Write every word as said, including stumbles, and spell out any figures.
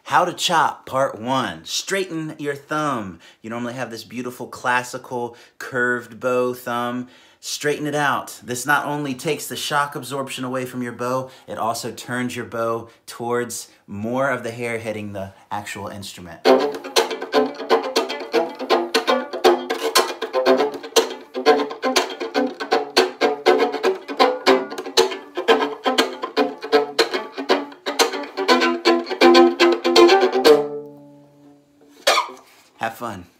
How to chop, part one. Straighten your thumb. You normally have this beautiful classical curved bow thumb. Straighten it out. This not only takes the shock absorption away from your bow, it also turns your bow towards more of the hair hitting the actual instrument. Have fun.